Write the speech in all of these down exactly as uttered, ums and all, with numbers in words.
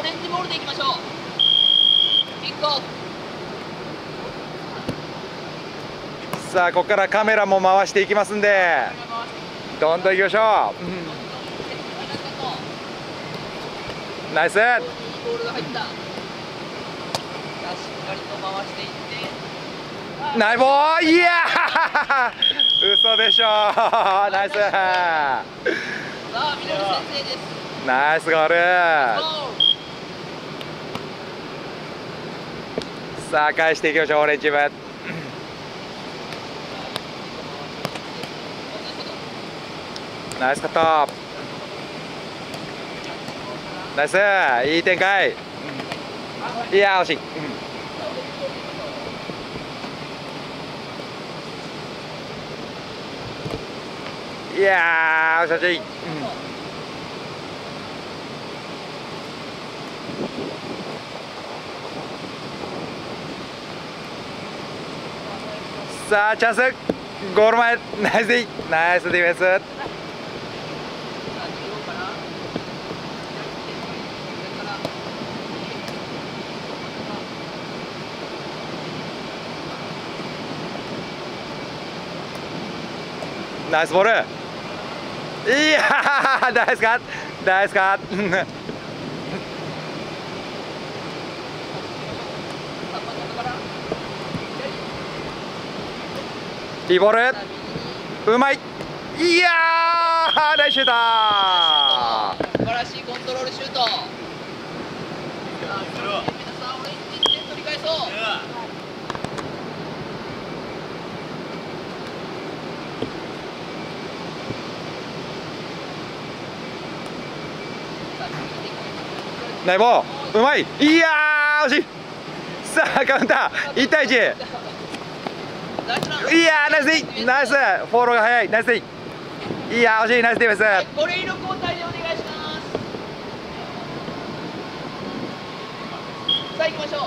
レンジボールでいきましょう。キックオフ。 さあここからカメラも回していきますんでどんどんいきましょう、うん、ナイス。 ボールが入った。しっかりと回していって、 ナイボー、いやー嘘でしょー、ナイス。 さあ緑先生です。 ナイスゴール。さあ返していきましょう、オレンジチーム。ナイスカット。ナイス、いい展開。いやー惜しい。いやー惜しい惜しい。さあチャンス、ゴール前、ナイスディナイスディフェンス。ナイスボール。いやーナイスカット、ナイスカット。いいボール、うまい。いやーナイスシュート。 素晴らしいコントロールシュート。さあオレンジいってん取り返そう。 ナイボーうまい。いやー惜しい。さあカウンターいち対いち。いやーナイスディナイス、フォローが早い。ナイスディ。いやー惜しい。ナイスディフェンス、 はい、これ色交代でお願いします。さあ行きましょう。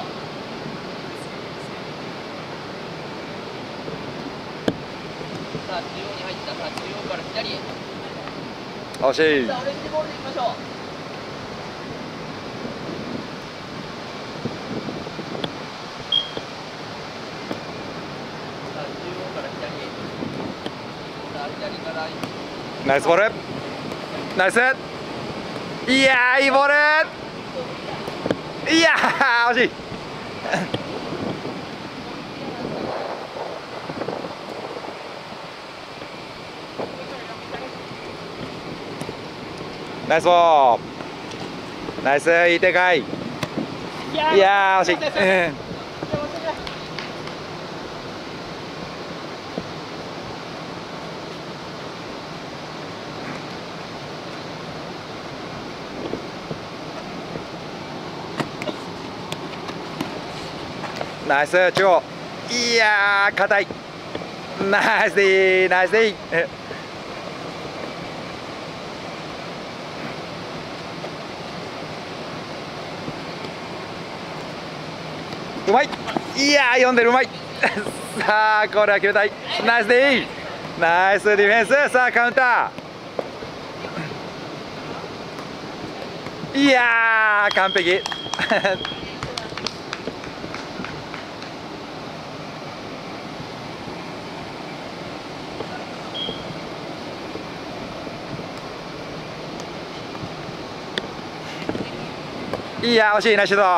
さあ中央に入った。さあ中央から左へ。 惜しい。 さあオレンジボールでいきましょう。 ナイスボール、ナイス。いやーいいボール。いやー惜しい。ナイスボール、ナイス、いい展開。いやー惜しい。ナイス中央。いやー硬い。ナイスディナイスディ。うまい。いやー読んでる、うまい。さあこれは決めたい。ナイスディナイスディフェンス。さあカウンター。いやー完璧。いやー惜しい。ナイスシュート。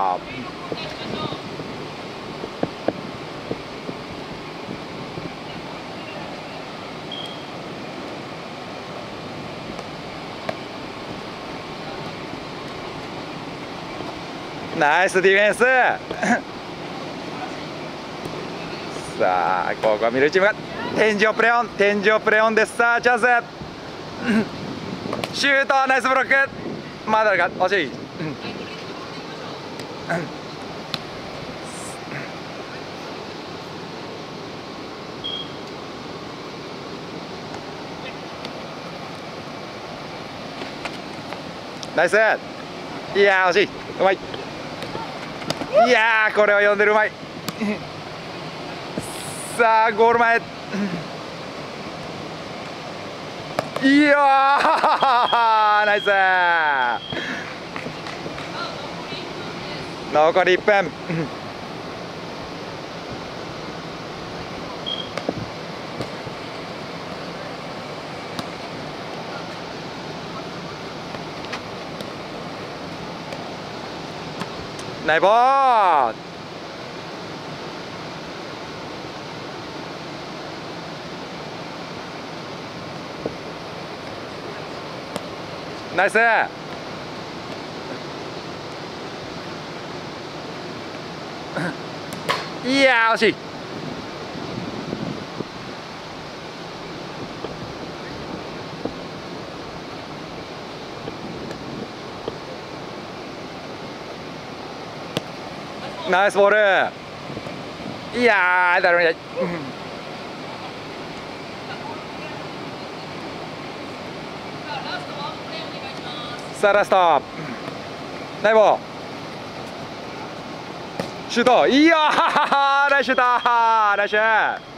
ナイスディフェンス。さあここはミルチームが天井プレオン、天井プレオンです。さあチャンス。シュート、ナイスブロック。まだか惜しい。ナイス。いやー惜しい。うまい。いやーこれは読んでる、うまい。さあゴール前。いやーナイス。 残りいっぷん。ナイボー。ナイス。いやー惜しい。ナイスボール。いやー誰もいない。さあラスト。ナイボーシュート。いやーナイスシュート。ナイスシュート。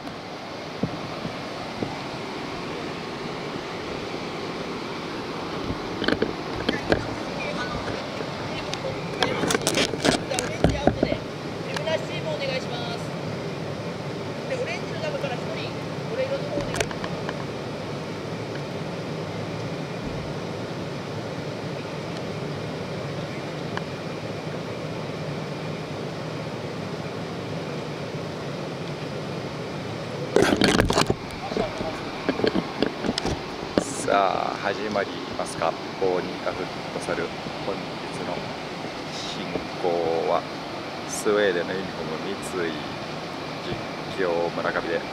さあ始まりますか。ボーニカフットサル。本日の進行はスウェーデンのユニフォーム三井実況村上で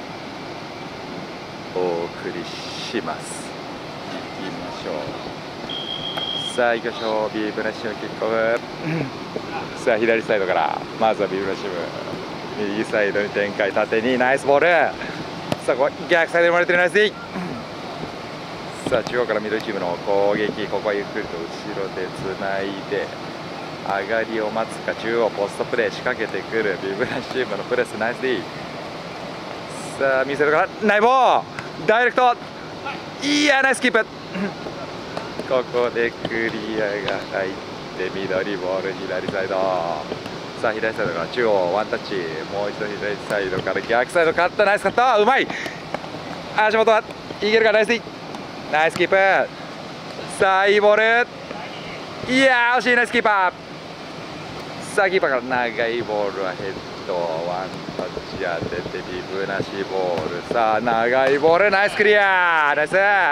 お送りします。行きましょう。さあ行きましょう。ビブラシムキックオフ。さあ左サイドからまずはビブラシム、右サイドに展開、縦にナイスボール。さあここ逆サイドに生まれてるナイスディー。さあ中央からミドルチームの攻撃、ここはゆっくりと後ろでつないで上がりを待つか、中央ポストプレー仕掛けてくるビブラシチームのプレス、ナイスディー。さあ見せるからナイボーダイレクト。いやナイスキープ。ここでクリアが入って緑ボール左サイド。さあ左サイドから中央ワンタッチ、もう一度左サイドから逆サイドカット、ナイスカット、うまい。足元はいけるか、ナイスディー。ナイスキープ。さあいいボール。いやー惜しい。ナイスキーパー。さあキーパーから長いボールはヘッドワンタッチ当ててビブなしボール。さあ長いボール、ナイスクリア。ナイス。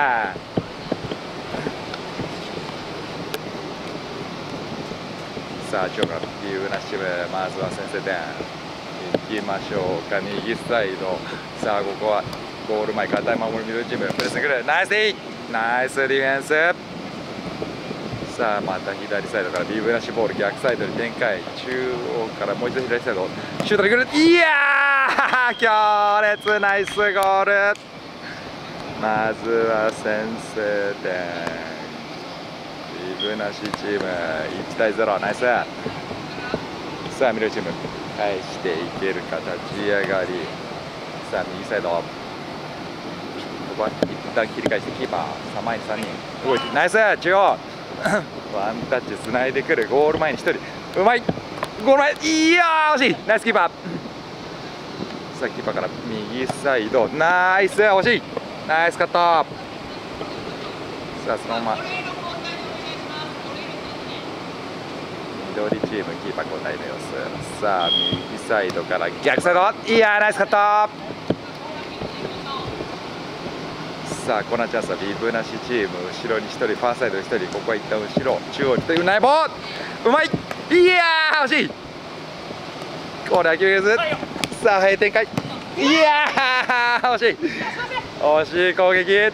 さあ中央からビブなしチーム、まずは先制点いきましょうか。右サイド。さあここはゴール前、堅い守りミドルチーム、プレスに来る。ナイスディー。ナイスディフェンス。さあまた左サイドからビブラシボール、逆サイドに展開、中央からもう一度左サイドシュートで来る。いやー強烈。ナイスゴール。まずは先制点。ビブなしチームいちたいゼロ。ナイス。さあミドルチーム返していけるか、立ち上がり。さあ右サイド、ここは一旦切り返してキーパー、さあ前にさんにん動いて、ナイス。中央ワンタッチつないでくる。ゴール前にひとり、うまい。ゴール前、いやー惜しい。ナイスキーパー。さあキーパーから右サイド、ナイス惜しい。ナイスカット。さあそのまま緑チームキーパー交代の様子。さあ右サイドから逆サイド、いやーナイスカット。さあコーナーチャンスはビブなしチーム、後ろにひとり、ファーサイドにひとり、ここは一旦後ろ、中央にひとり、うないボール、うまい。いやー惜しい。これは諦めず。さあ早い展開、いやー惜しい。惜しい攻撃。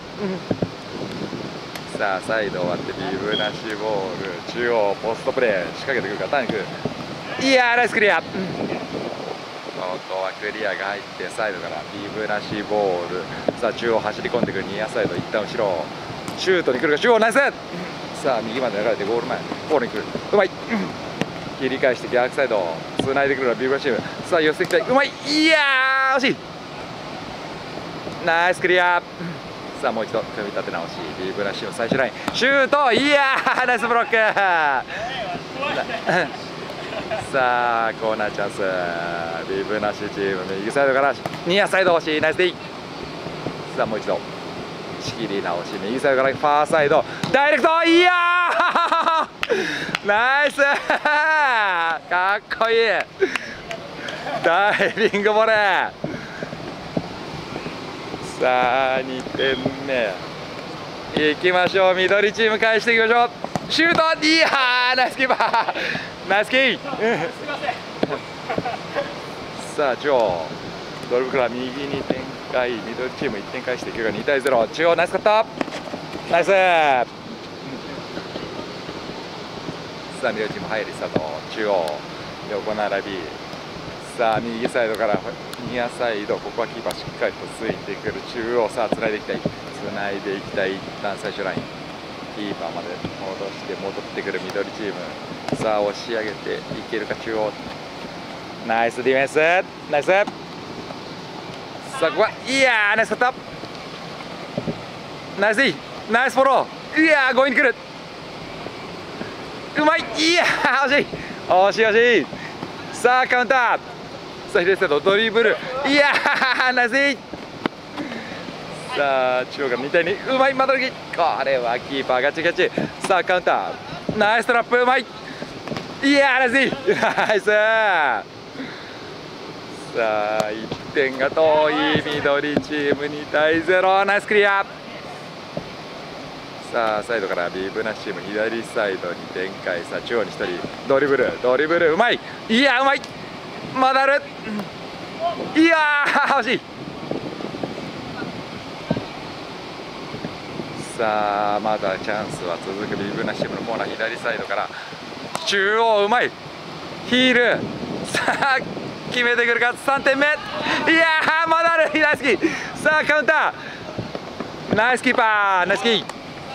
さあサイド終わってビブなしボール、中央ポストプレー仕掛けてくるか、タンク、いやーナイスクリア。ここはクリアが入ってサイドからビブなしボール。さあ中央走り込んでくるニアサイド、一旦後ろシュートに来るか、中央ナイス。さあ右まで流れてゴール前ボールに来る、うまい。切り返して逆サイドつないでくるのはビブラシチーム。さあ寄せてきたい、うまい。いやー惜しい。ナイスクリア。さあもう一度組み立て直し、ビブラシチーム最終ラインシュート、いやーナイスブロック。 さあコーナーチャンス、ビブなしチーム右サイドからニアサイド惜しい、ナイスディ。さあもう一度仕切り直し、右サイドからファーサイドダイレクト、いやーナイスかっこいいダイビングボレー。さあにてんめいきましょう。緑チーム返していきましょう。シュート、いやーナイスキーパーナイスキーさあ中央ドリブルから右に展開、緑チームいってん返していくがにたいゼロ、中央ナイスカットナイス。さあ緑チーム入りスタート、中央横並び、さあ右サイドからニアサイド、ここはキーパーしっかりとついてくる、中央さあつないでいきたい、つないでいきたい、一旦最初ラインキーパーまで戻して戻ってくる緑チーム、さあ押し上げていけるか中央、ナイスディフェンスナイス。さあここはいやーナイスカットナイスディナイスフォロー、いやー強引にくる、うまい、いやー惜しい惜しい惜しい。さあカウンター、さあ左サイドドリブル、いやーナイスディ。さあ中央からにたいに、うまいまた抜き、これはキーパーガチガチ。さあカウンターナイストラップ、うまい、いやーナイスディナイス。さあいってんが遠い緑チームにたいゼロ、ナイスクリア。さあサイドからビブナッシュチーム左サイドに展開、さあ中央にひとりドリブルドリブル、うまい、いやーうまい、まだある、いやー惜しい。さあまだチャンスは続く、ビブナッシュチームのコーナー左サイドから中央うまい、ヒール、さあ決めてくるか、さんてんめ、いやーまだある、ナイスキー。さあカウンターナイスキーパーナイスキー。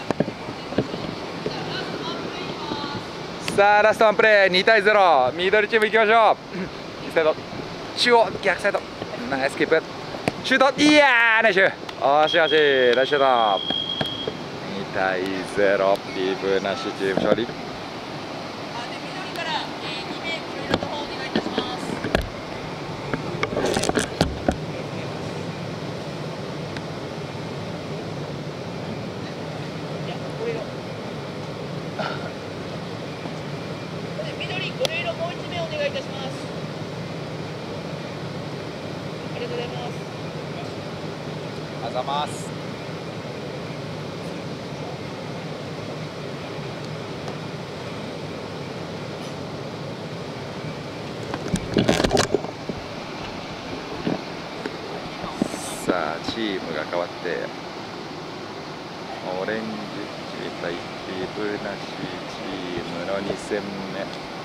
さあラストワンプレーにたいゼロ、緑チームいきましょう。右サイド中央逆サイドナイスキープ、シュート、いやーナイスシュー、惜しい惜しい、ナイスシュート、にたいゼロ、ビブナッシュチーム勝利。 緑、これ色もう一名お願いいたします。ありがとうございます。 あざます。さあチームが変わってオレンジチーム対ビブナシチームのに戦目。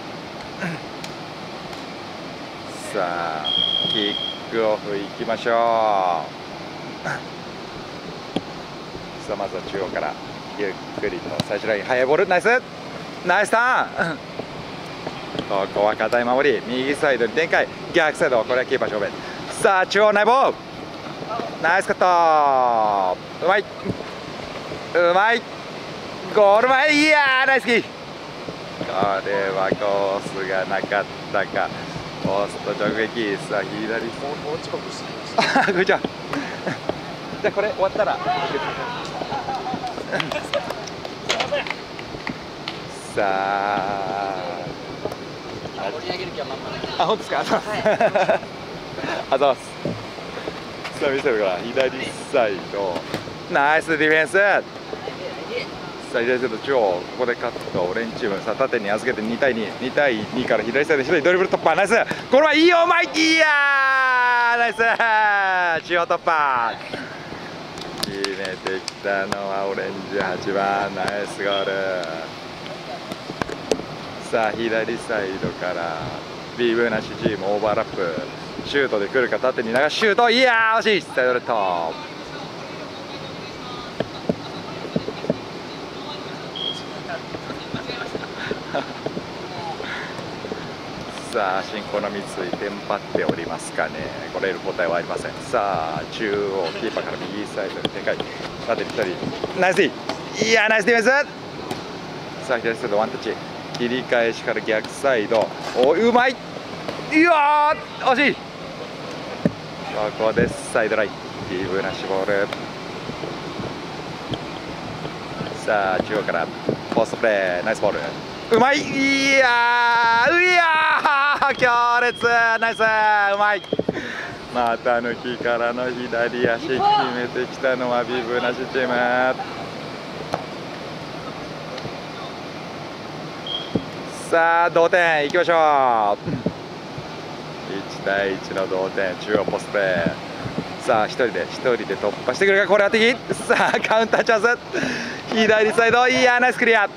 さあキックオフいきましょう。さあまずは中央からゆっくりと最初ライン、速いボール、ナイスナイスターンここは堅い守り、右サイドに展開、逆サイド、これはキーパー正面。さあ中央内棒、ナイスカット、うまいうまい、ゴール前、いやーナイスキー。これはコースがなかったか、ポスト直撃。さあ左、もう近くしてきました。グッジョブ。じゃあこれ終わったらさあ盛り上げる気はまんまだけど。 あ、本当ですか。あざます。さあ見せるから左サイド、ナイスディフェンス。さあ左サイド中央、ここでカット、オレンジチーム、さあ縦に預けてにたいに、にたいにから左サイドひとりドリブル突破、ナイス、これはいいよ、うまい、いやーナイス、中央突破、決めてきたのはオレンジはちばん、ナイスゴール。さあ左サイドからビブナシチームオーバーラップ、シュートで来るか、縦に流しシュート、いやー惜しい、サイドレッド。さあ進行の三井テンパっておりますかね。これ答えはありません。さあ中央キーパーから右サイドに展開、縦にふたり、ナイスディ、いやーナイスディフェンス。さあ左サイドワンタッチ、 切り返しから逆サイド、おうまい、いやー惜しい。ここでサイドライン、ビブナッシュボール。さあ中央からポストプレー、ナイスボール、うまい、いやー、いやー強烈、ナイス、うまい。また抜きからの左足決めてきたのはビブナッシュチーム。さあ同点いきましょう。いちたいいちの同点、中央ポストプレー。さあ一人で一人で突破してくるが、これは敵。さあカウンターチャンス、左サイド、いやナイスクリア。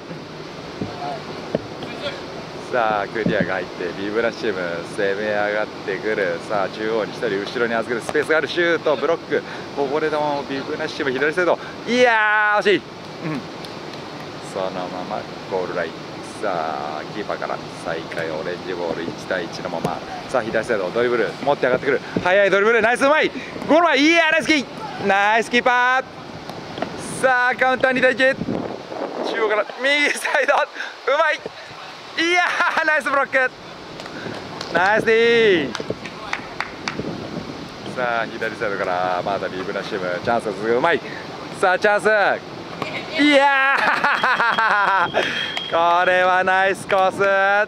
さあクリアが入ってビブラッシュチーム攻め上がってくる。さあ中央にひとり後ろに預けるスペースがある、シュートブロック、こぼれ球をビブラッシュチーム左サイド、いやー惜しい、うん、そのままゴールライン。さあキーパーから再開、オレンジボールいちたいいちのまま。さあ左サイドドリブル持って上がってくる、速いドリブル、ナイス、うまい、ゴール前、いやナイスキー、ナイスキーパー。さあカウンターにたいいち、中央から右サイド、うまい、いやーナイスブロック、ナイスディー。さあ左サイドからまだビブナッシュチームチャンスが続く、うまい。さあチャンス、いやーこれはナイスコース。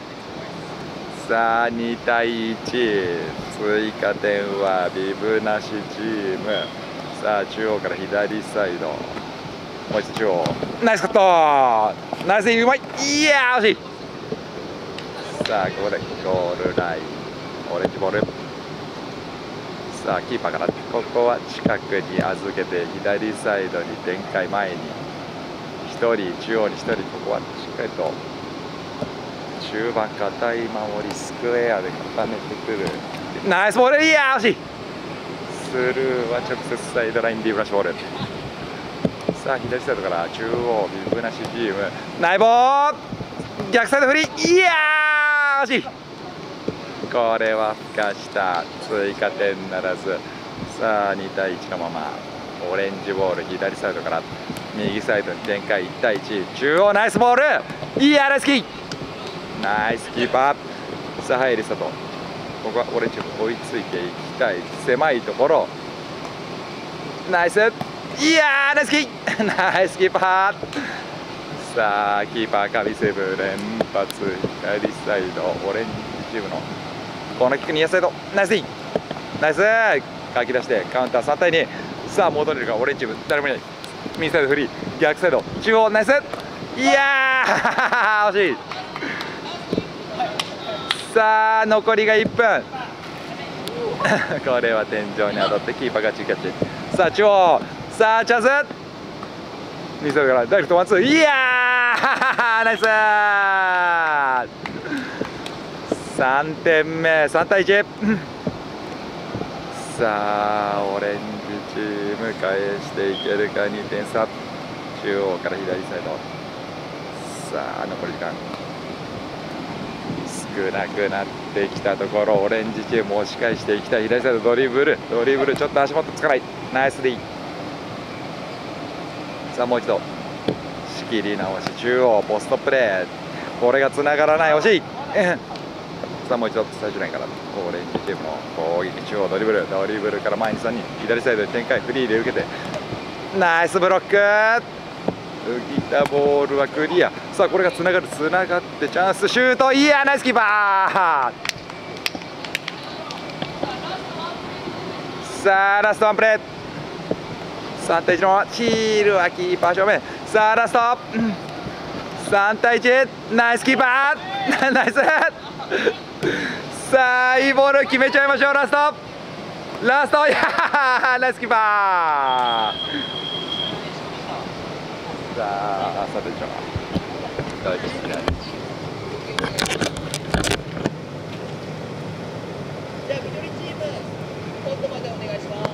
さあにたいいち、追加点はビブナシチーム。さあ中央から左サイド、もう一度中央、ナイスカット、ナイス、うまい、いやー惜しい。さあここでゴールライン、オレンジボール。さあキーパーからここは近くに預けて左サイドに展開、前にひとり、中央にひとり、ここはしっかりと中盤堅い守り、スクエアで固めてくる、ナイスボール、いやー惜しい。スルーは直接サイドライン、ビブラッシュボール。さあ左サイドから中央、ビブナシチーム、ナイボー、逆サイド振り、いやー惜しい。これはふかした、追加点ならず。さあにたいいちのまま、オレンジボール左サイドから右サイドに展開、いちたいいち、中央ナイスボール、いやナイスキー、ナイスキーパー。さあ入りスタート、ここはオレンジボール追いついていきたい、狭いところ、ナイス、いやナイスキーナイスキーパー。さあキーパー神セブ連発、左サイドオレンジチームのコーナーキック、ニアサイド、ナイス、ナイス、かき出してカウンターさんたいに。さあ戻れるかオレンジチーム、誰もいない、右サイドフリー、逆サイド中央、ナイス、いやー惜しい。さあ残りがいっぷんこれは天井に当たってキーパーがチキャッチ。さあ中央、さあチャンス、右サイドからダイレクトワンツー、いやーナイスさんてんめ、さんたいいち。さあオレンジチーム返していけるか、にてんさ、中央から左サイド。さあ残り時間少なくなってきたところ、オレンジチーム押し返していきたい、左サイドドリブル、ドリブルちょっと足元つかない、ナイス D。 さあもう一度仕切り直し、中央ポストプレー、これがつながらない、惜しいさあもう一度最終ラインからオレンジチームの攻撃、中央ドリブル、ドリブルから前にさんにん、左サイドで展開、フリーで受けてナイスブロック、浮いたボールはクリア。さあこれがつながる、つながってチャンス、シュート、いやナイスキーパー。さあラストワンプレー、さんたいいちのまま、チールはキーパー正面。さあラストさんたいいち、ナイスキーパーナイスさあいいボール決めちゃいましょう、ラストラスト、いやーナイスキーパー。さあさてちょ大好きなじゃあ緑チームコートまでお願いします。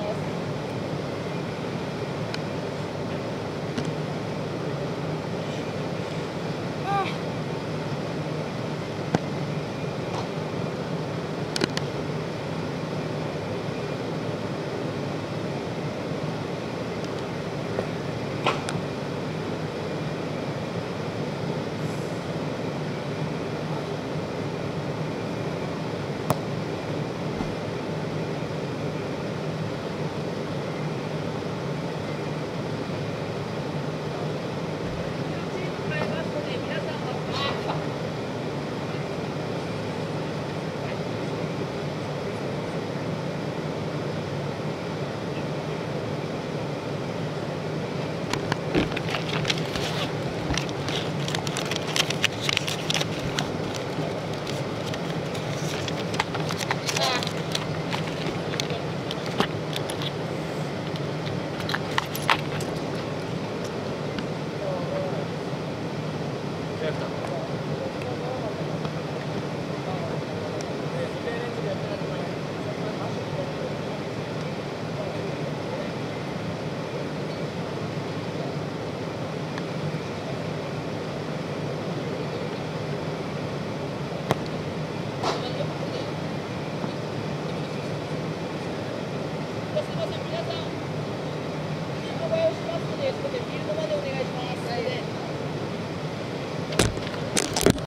すみません、皆さん、お願いしますので、そこで